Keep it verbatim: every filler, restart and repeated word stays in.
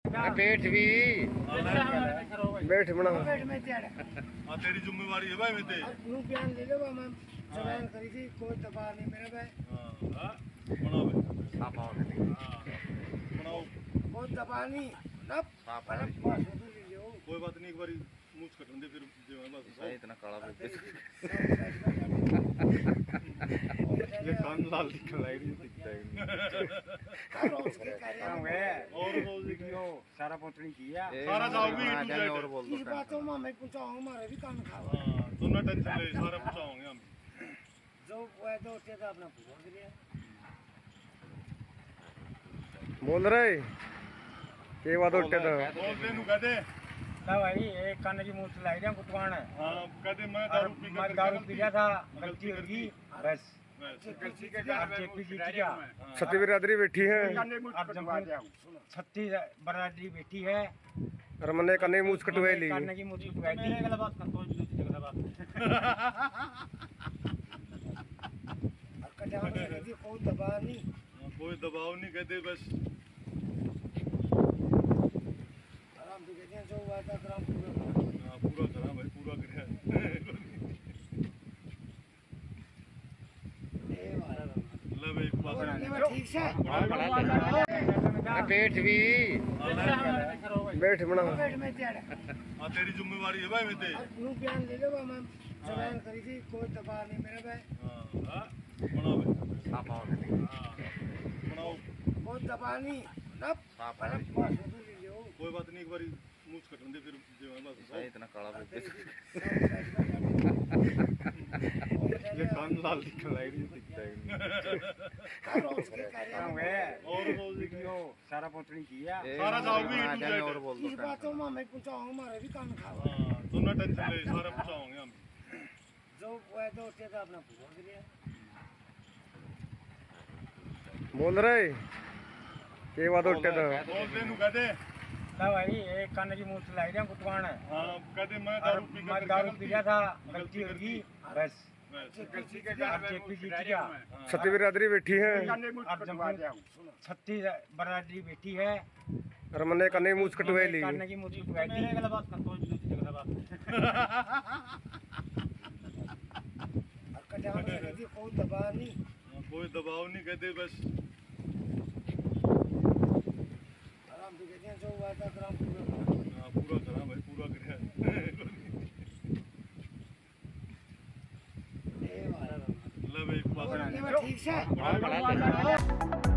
बैठ भी बैठ बना बैठ में तेरा हां तेरी जिम्मेवारी है भाई मैं ते नु बयान ले लो मैं जवान करी थी कोई दबाव नहीं मेरा भाई। हां बनाओ भाई आप आओ नहीं बनाओ कोई दबाव नहीं ना आप पहले पास हो ले लो कोई बात नहीं एक बारी मूछ कटन दे फिर जो है बस सही इतना काला बैठ ये कान लाल निकल आई नहीं दिखता है और रोज क्यों सारा पोतनी किया सारा जाओ भी जाने और बोल इस दो बातों में मैं पूछाऊंगा हमारे भी कान खाओ हां तो ना टेंशन ले सारा पूछाओगे हम जो वो तो उससे तो अपना पूछ लिया बोल रहे के बात उठे तो बोल दे नु कह दे ना भाई एक कान की मुंह लाई दिया कुटवान हां कह दे मैं दारू पी मैं दारू पी लिया था गलती हो गई बस गलती के जेपी जीत गया। सती बिरादरी बैठी है अब जब छत्तीस बरादरी बैठी है और मैंने कन्ने मूछ कटवाई ली करने की मुझे बुलाई थी मेरे गला बात संतोष जी की गला बात कटा में रहती कोई दबाव नहीं कोई दबाव नहीं कहते बस आराम से कहते हैं जो वादा कराम पूरा हां पूरा करा भाई पूरा करे ए वाला ले भाई पास ठीक से बैठ भी बैठ बना बैठ में तेरा हां तेरी जिम्मेवारी है भाई मैं ते नु बयान ले लो मैं जवान करी थी कोई दबाव नहीं मेरा भाई। हां बनाओ भाई आप आओ नहीं बनाओ कोई दबाव नहीं ना आप पहले पास हो ले लो कोई बात नहीं एक बारी मूछ कटन दे फिर जो है बस सही इतना काला बैठ ये कान लाल निकल आई नहीं दिखता है और रोज क्यों सारा पोतनी किया सारा जाओ भी जाने और बोल इस दो बातों में मैं पूछाऊंगा हमारे भी कान खाओ हां तो ना टेंशन ले सारा पूछाओगे हम जो वो तो उससे तो अपना पूछ लिया बोल रहे के बात उठे तो बोल दे नु कह दे ना भाई एक कान की मुंह लाई दिया कुटवान हां कह दे मैं दारू पी मैं दारू पी लिया था गलती हो गई बस गलती के जेपी जीत गया। सती बिरादरी बैठी है अब जब छत्तीस बरादरी बैठी है और मैंने कन्ने मूछ कटवाई ली करने की मुझे बुलाई थी मेरे गला बात संतोष जी की गला बात कटा में रहती कोई दबाव नहीं कोई दबाव नहीं कहते बस आराम से कहते हैं जो वादा कराम पूरा हां पूरा करा भाई पूरा करे ए वाला ले भाई पास ठीक से